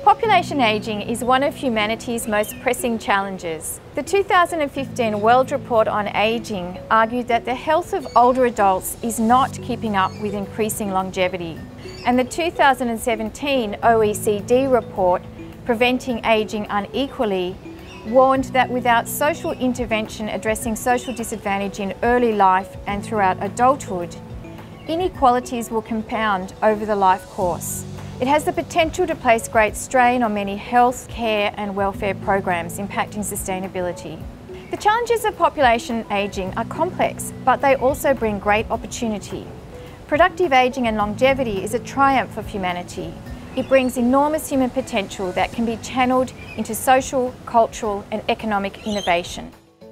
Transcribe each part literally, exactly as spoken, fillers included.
Population ageing is one of humanity's most pressing challenges. The two thousand fifteen World Report on Ageing argued that the health of older adults is not keeping up with increasing longevity. And the two thousand seventeen O E C D report, Preventing Ageing Unequally, warned that without social intervention addressing social disadvantage in early life and throughout adulthood, inequalities will compound over the life course. It has the potential to place great strain on many health, care and welfare programs impacting sustainability. The challenges of population ageing are complex, but they also bring great opportunity. Productive ageing and longevity is a triumph of humanity. It brings enormous human potential that can be channeled into social, cultural and economic innovation.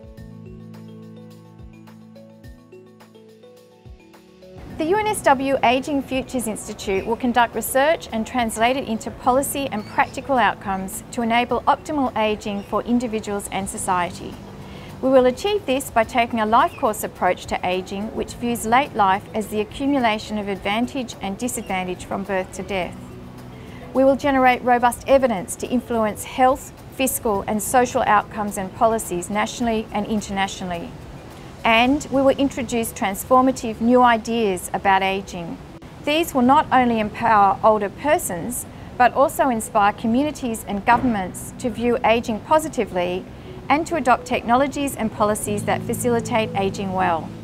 The U N S W Ageing Futures Institute will conduct research and translate it into policy and practical outcomes to enable optimal ageing for individuals and society. We will achieve this by taking a life course approach to ageing, which views late life as the accumulation of advantage and disadvantage from birth to death. We will generate robust evidence to influence health, fiscal and social outcomes and policies nationally and internationally. And we will introduce transformative new ideas about ageing. These will not only empower older persons, but also inspire communities and governments to view ageing positively and to adopt technologies and policies that facilitate ageing well.